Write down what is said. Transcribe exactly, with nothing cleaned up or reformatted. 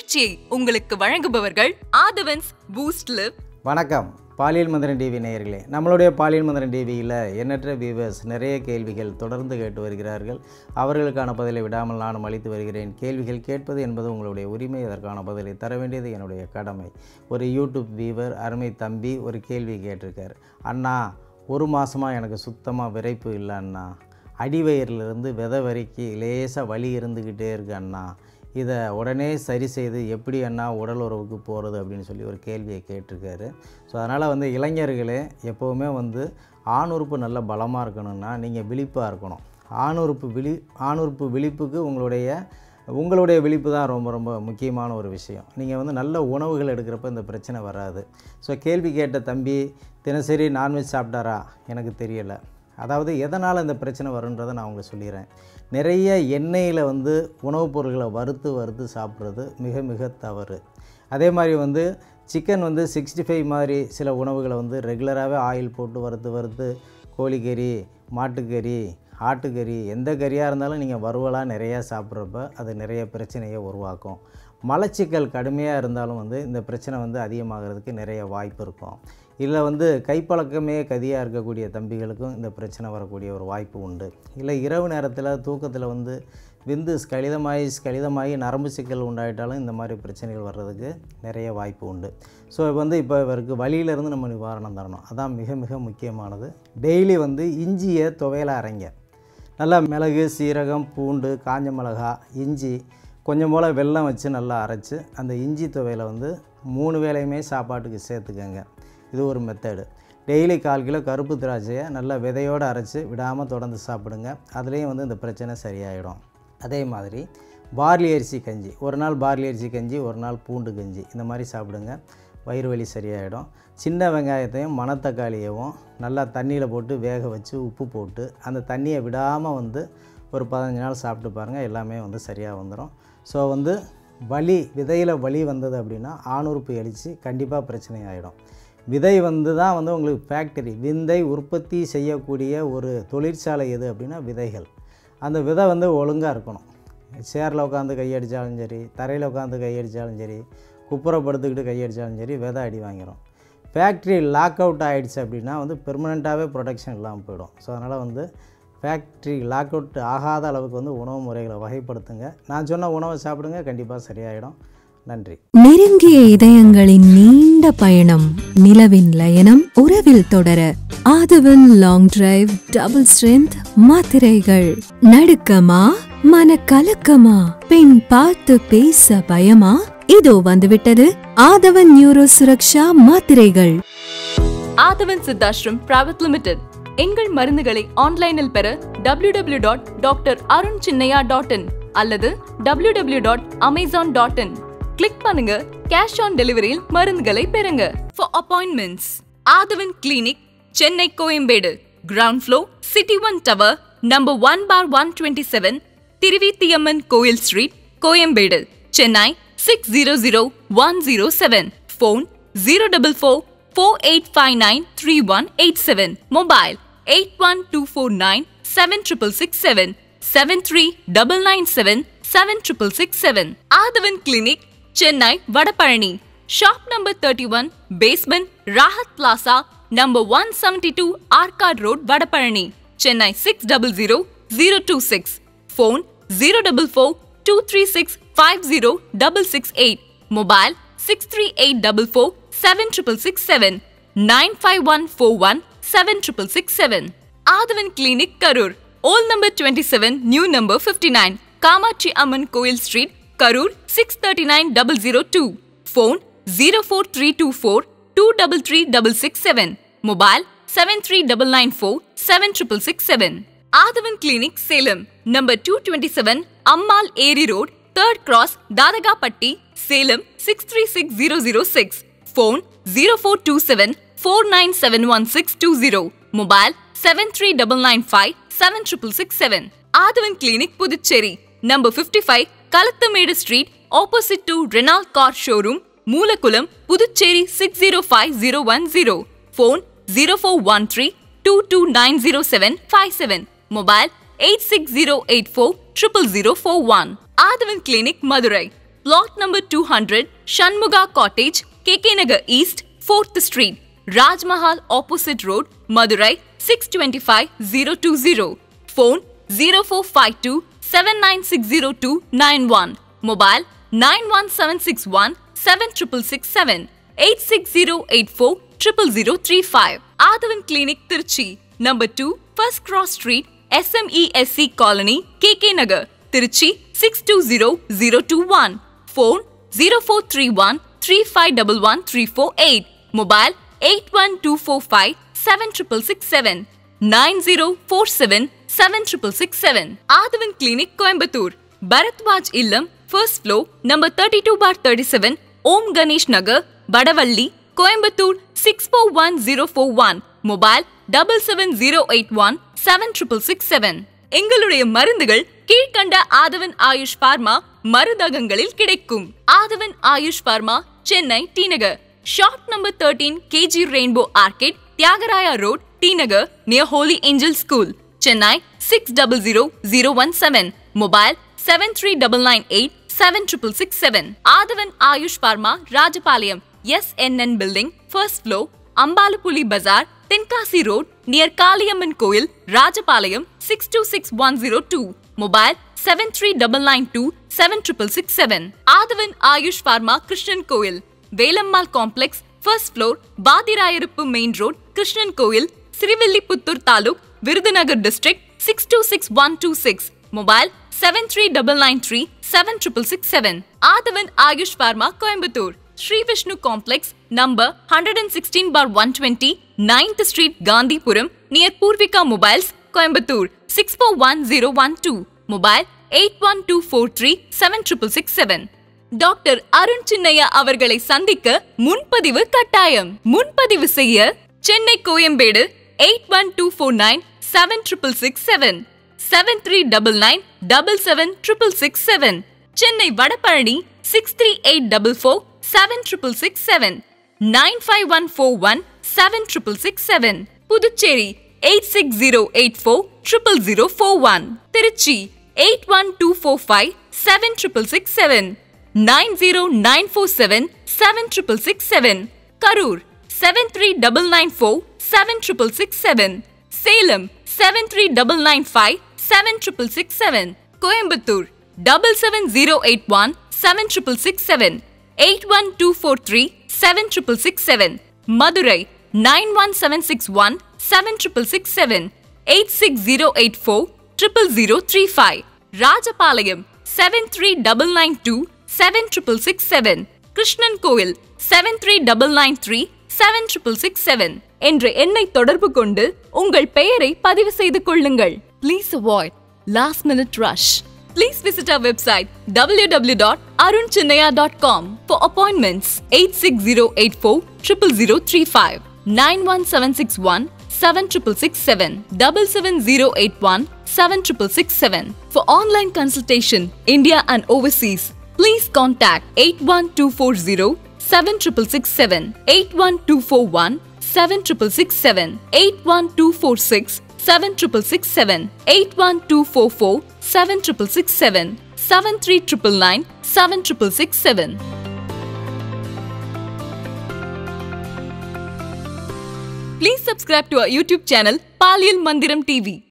இந்நிகழ்ச்சியை உங்களுக்கு வழங்குபவர்கள் ஆதவன்ஸ் பூஸ்ட் லிவ். வணக்கம் பாலியல் மந்திரன் டிவி நேயர்களே. நம்மளுடைய பாலியல் மந்திரன் டிவியில் எண்ணற்ற வியூவர்ஸ் நிறைய கேள்விகள் தொடர்ந்து கேட்டு வருகிறார்கள். அவர்களுக்கான பதிலை விடாமல் நானும் அளித்து வருகிறேன். கேள்விகள் கேட்பது என்பது உங்களுடைய உரிமை. அதற்கான பதிலை தர வேண்டியது என்னுடைய கடமை. ஒரு யூடியூப் வியூவர் அருமை தம்பி ஒரு கேள்வி கேட்டிருக்கார். அண்ணா, ஒரு மாதமாக எனக்கு சுத்தமாக விரைப்பு இல்லை அண்ணா. அடிவயிறிலிருந்து விதை வரைக்கும் லேசாக வலி இருந்துக்கிட்டே இருக்கு அண்ணா. இதை உடனே சரி செய்து எப்படி அண்ணா உடல் உறவுக்கு போகிறது அப்படின்னு சொல்லி ஒரு கேள்வியை கேட்டிருக்காரு. ஸோ அதனால் வந்து இளைஞர்களே, எப்போவுமே வந்து ஆணுறுப்பு நல்ல பலமாக இருக்கணும்னா நீங்கள் விழிப்பாக இருக்கணும். ஆணுறுப்பு விழி ஆணுறுப்பு விழிப்புக்கு உங்களுடைய உங்களுடைய விழிப்பு தான் ரொம்ப ரொம்ப முக்கியமான ஒரு விஷயம். நீங்கள் வந்து நல்ல உணவுகள் எடுக்கிறப்ப இந்த பிரச்சனை வராது. ஸோ கேள்வி கேட்ட தம்பி தினசரி நான்வெஜ் சாப்பிட்டாரா எனக்கு தெரியலை. அதாவது எதனால் இந்த பிரச்சனை வருன்றதை நான் உங்களுக்கு சொல்லிடுறேன். நிறைய எண்ணெயில் வந்து உணவுப் பொருட்களை வறுத்து வறுத்து சாப்பிட்றது மிக மிக தவறு. அதே மாதிரி வந்து சிக்கன் வந்து சிக்ஸ்டி ஃபைவ் மாதிரி சில உணவுகளை வந்து ரெகுலராகவே ஆயில் போட்டு வறுத்து வறுத்து கோழிக்கறி, மாட்டுக்கறி, ஆட்டுக்கறி, எந்த கறியாக இருந்தாலும் நீங்கள் வறுவலாக நிறையா சாப்பிட்றப்ப அது நிறைய பிரச்சனையை உருவாக்கும். மலச்சிக்கல் கடுமையாக இருந்தாலும் வந்து இந்த பிரச்சனை வந்து அதிகமாகிறதுக்கு நிறைய வாய்ப்பு இருக்கும். இல்லை வந்து கைப்பழக்கமே கதியாக இருக்கக்கூடிய தம்பிகளுக்கும் இந்த பிரச்சனை வரக்கூடிய ஒரு வாய்ப்பு உண்டு. இல்லை இரவு நேரத்தில் தூக்கத்தில் வந்து விந்து ஸ்கலிதமாகி ஸ்கலிதமாகி நரம்பு சிக்கல் உண்டாயிட்டாலும் இந்த மாதிரி பிரச்சனைகள் வர்றதுக்கு நிறைய வாய்ப்பு உண்டு. ஸோ வந்து இப்போ இவருக்கு வலியிலேருந்து நம்ம நிவாரணம் தரணும். அதான் மிக மிக முக்கியமானது. டெய்லி வந்து இஞ்சியை துவையலாக அரைங்க. நல்லா மிளகு, சீரகம், பூண்டு, காஞ்ச மிளகா, இஞ்சி கொஞ்சம் போல் வெல்லம் வச்சு நல்லா அரைச்சி அந்த இஞ்சி துவையலை வந்து மூணு வேளையுமே சாப்பாட்டுக்கு சேர்த்துக்கங்க. இது ஒரு மெத்தடு. டெய்லி கால் கிலோ கருப்பு திராட்சையை நல்லா விதையோடு அரைச்சி விடாமல் தொடர்ந்து சாப்பிடுங்க. அதுலேயும் வந்து இந்த பிரச்சனை சரியாயிடும். அதே மாதிரி பார்லி அரிசி கஞ்சி, ஒரு நாள் பார்லி அரிசி கஞ்சி, ஒரு நாள் பூண்டு கஞ்சி, இந்த மாதிரி சாப்பிடுங்க. வயிறு வலி சரியாயிடும். சின்ன வெங்காயத்தையும் மணத்தக்காளியவும் நல்லா தண்ணியில் போட்டு வேக வச்சு உப்பு போட்டு அந்த தண்ணியை விடாமல் வந்து ஒரு பதினஞ்சு நாள் சாப்பிட்டு பாருங்கள். எல்லாமே வந்து சரியாக வந்துடும். ஸோ வந்து வலி விதையில் வலி வந்தது அப்படின்னா ஆணுறுப்பு எழிச்சு கண்டிப்பாக பிரச்சனை ஆகிடும். விதை வந்து தான் வந்து உங்களுக்கு ஃபேக்டரி, விந்தை உற்பத்தி செய்யக்கூடிய ஒரு தொழிற்சாலை எது அப்படின்னா விதைகள். அந்த விதை வந்து ஒழுங்காக இருக்கணும். சேரில் உட்காந்து கையடித்தாலும் சரி, தரையில் உட்காந்து கையடித்தாலும் சரி, குப்புறப்படுத்துக்கிட்டு கையடித்தாலும் சரி, விதை அடி வாங்கிடும். ஃபேக்ட்ரி லாக் அவுட் ஆகிடுச்சு அப்படின்னா வந்து பெர்மனெண்ட்டாகவே ப்ரொடக்ஷன் இல்லாமல் போயிடும். ஸோ அதனால் வந்து ஃபேக்ட்ரி லாக் அவுட் ஆகாத அளவுக்கு வந்து உணவு முறைகளை வகைப்படுத்துங்க. நான் சொன்ன உணவை சாப்பிடுங்க, கண்டிப்பாக சரியாயிடும். நன்றி. நெருங்கிய இதயங்களின் நீண்ட பயணம், நிலவின் லயனம் உறவில் தொடர Aadhavan long drive double strength மாத்திரைகள். நடுக்கமா, மனக்கலக்கமா, பெண் பார்த்து பேச பயமா? இதோ வந்துவிட்டது ஆதவன் நியூரோ சுரக்ஷா மாத்திரைகள். Aadhavan Siddhashram private limited. எங்கள் மருந்துகளை ஆன்லைனில் பெற W W dot doctor Arun Chinnaiya dot in அல்லது W W dot Amazon dot in click பண்ணுங்க. கேஷ் ஆன் டெலிவரியில் மருந்துகளை பெறுங்க. For appointments Aadhavan clinic, Chennai, Koyambedu, ground floor, City One Tower, number one bar one twenty seven, Thiruvithiyamman Koil street, Koyambedu, Chennai six zero zero one zero seven. Phone zero double four four eight five nine three one eight seven. Mobile eight one two four nine seven triple six seven, seven three double nine seven seven triple six seven. Aadhavan clinic, Chennai, Vadapalani. Shop number thirty one, basement, Rahat plaza, number one seventy two, Arcot road, Vadapalani, Chennai six double zero zero two six. Phone zero double four two three six five zero double six eight. Mobile six three eight double four seven triple six seven, nine five one four one seven triple six seven. Aadhavan clinic, Karur. Old number twenty seven, new number fifty nine, Kamatchi Amman Koil street, Karur six thirty nine double zero two. Phone zero four three two four two double three double six seven. Mobile seven three double nine four seven triple six seven. Aadhavan clinic, Salem, number two twenty seven, Ammal Eri road, third cross, Dadagapatti, Salem six three six zero zero six. Phone zero four two seven four nine seven one six two zero. Mobile seven three double nine five seven triple six seven. Aadhavan clinic, Puducherry, number fifty five, Kalathamedu street, opposite to Renault car showroom, Moolakulam, Puducherry six zero five zero one zero. Phone zero four one three two two nine zero seven five seven. Mobile eight six zero eight four triple zero four one. Aadhavan clinic, Madurai, Plot number two hundred, Shanmuga Cottage, K K Nagar East, fourth Street, Raj Mahal Opposite Road, Madurai six two five zero two zero. Phone zero four five two seven nine six zero two nine one. Mobile nine one seven six one seven six six seven eight six zero eight four zero zero three five. Adhavan Clinic, Tiruchi, number two, First Cross Street, S M E S C Colony, K K Nagar, Tiruchi six two zero zero two one. Phone zero four three one three five one one three four eight. Mobile eight one two four five seven six six seven nine zero four seven seven six six seven. Adhavan Clinic, Coimbatore, Bharatwaj Illam, first floor, number thirty-two bar thirty-seven, Om Ganesh Nagar, Badavalli, Coimbatore six four one zero four one. Mobile seven seven zero eight one seven six six seven. எங்களுடைய மருந்துகள் கீழ்கண்ட ஆதவன் Ayush pharma மருந்தகங்களில் கிடைக்கும். Aadhavan Ayush pharma, Chennai T Nagar, shop number thirteen, K G Rainbow Arcade, Thyagaraya road, T Nagar, near Holy Angel School, Chennai six zero zero zero one seven. Mobile seven three nine nine eight seven six six seven. Aadhavan Ayush pharma, Rajapalayam, S N N Building, first floor, Ambalapuli Bazaar, Tenkasi road, near Kaliamman Koil, Rajapalayam six two six one zero two. Mobile seven three nine nine two seven six six seven. Aadhavan Ayush pharma, Krishnan Koil, Velammal complex, first floor, Pathirayiruppu main road, Krishnan Koil, Srivilliputhur taluk, Virudhunagar district six two six one two six. Mobile seven three nine nine three seven six six seven. Aadhavan Ayush pharma, Coimbatore, Sri Vishnu complex, number one sixteen bar one twenty, ninth Street, Gandhipuram, near Poorvika mobiles, Coimbatore six four one zero one two. Mobile eight one two four three seven six six seven. Doctor Arun Chinnaiya அவர்களை சந்திக்க முன்பதிவு கட்டாயம். முன்பதிவு செய்ய Chennai Koyambedu eight one two four nine seven six six seven seven three nine nine seven seven six six seven. Chennai Vadapalani six three eight four four seven six six seven nine five one four one seven six six seven. Puducherry eight six zero eight four zero zero four one. Trichy eight one two four five seven six six seven nine zero nine four seven seven six six seven. Karur seven three nine nine four seven six six seven. Salem seven three nine nine five seven six six seven. Coimbatore seven seven zero eight one seven six six seven eight one two four three seven six six seven. Madurai nine one seven six one seven six six seven eight six zero eight four zero zero three five. Rajapalayam seven three nine nine two seven six six seven. Krishnan கோயில் seven three nine nine three seven six six seven என்ற எண்ணை தொடர்பு கொண்டு உங்கள் பெயரை பதிவு செய்து கொள்ளுங்கள். Please avoid last minute rush. Please visit our website w w w dot arun chinnaya dot com for appointments eight six zero eight four zero zero three five nine one seven six one seven six six seven seven seven zero eight one seven six six seven. For online consultation, India and overseas, please contact eight one two four zero seven six six seven eight one two four one seven six six seven eight one two four six seven six six seven eight one two four four seven six six seven seven three nine nine seven six six seven. Please subscribe to our YouTube channel Paliyal Mandiram T V.